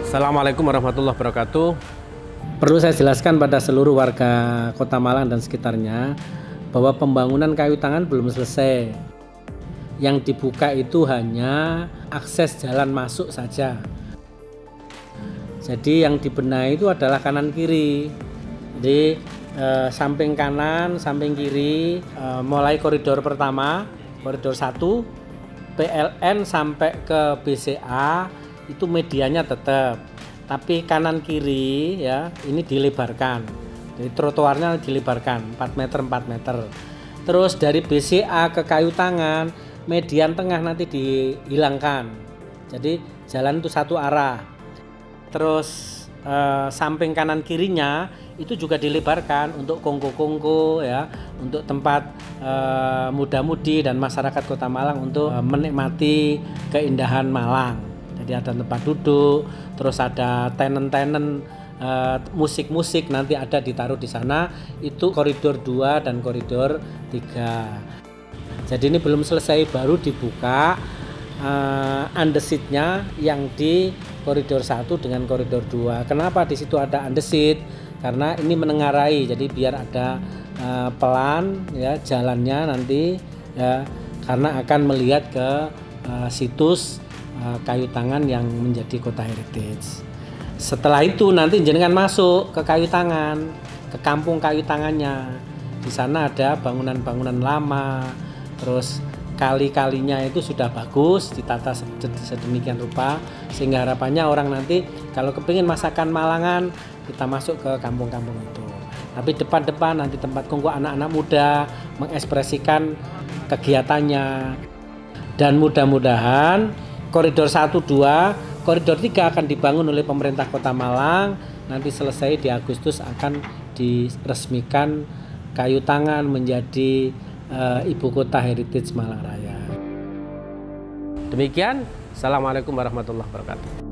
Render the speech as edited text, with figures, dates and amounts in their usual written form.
Assalamualaikum warahmatullahi wabarakatuh. Perlu saya jelaskan pada seluruh warga Kota Malang dan sekitarnya bahwa pembangunan kayu tangan belum selesai. Yang dibuka itu hanya akses jalan masuk saja. Jadi yang dibenahi itu adalah kanan kiri. Jadi samping kanan, samping kiri, mulai koridor pertama, koridor 1, PLN sampai ke BCA itu medianya tetap. Tapi kanan kiri ya ini dilebarkan. Jadi trotoarnya dilebarkan 4 meter 4 meter. Terus dari BCA ke kayu tangan, median tengah nanti dihilangkan. Jadi jalan itu satu arah. Terus samping kanan kirinya itu juga dilebarkan untuk kongko-kongko ya, untuk tempat muda-mudi dan masyarakat Kota Malang untuk menikmati keindahan Malang. Jadi ada tempat duduk, terus ada tenen-tenen musik-musik nanti ada ditaruh di sana. Itu koridor 2 dan koridor 3. Jadi ini belum selesai, baru dibuka undecidnya yang di koridor 1 dengan koridor 2. Kenapa di situ ada undecided? Karena ini menengarai, jadi biar ada pelan ya jalannya nanti ya, karena akan melihat ke situs kayu tangan yang menjadi kota heritage. Setelah itu nanti jenengan masuk ke kayu tangan, ke kampung kayu tangannya. Di sana ada bangunan-bangunan lama, terus kali-kalinya itu sudah bagus, ditata sedemikian rupa sehingga harapannya orang nanti kalau kepingin masakan Malangan kita masuk ke kampung-kampung itu. Tapi depan-depan nanti tempat kumpul anak-anak muda mengekspresikan kegiatannya. Dan mudah-mudahan koridor 1, 2, koridor 3 akan dibangun oleh pemerintah Kota Malang. Nanti selesai di Agustus akan diresmikan kayu tangan menjadi Ibu Kota Heritage Malang Raya. Demikian, Assalamualaikum warahmatullahi wabarakatuh.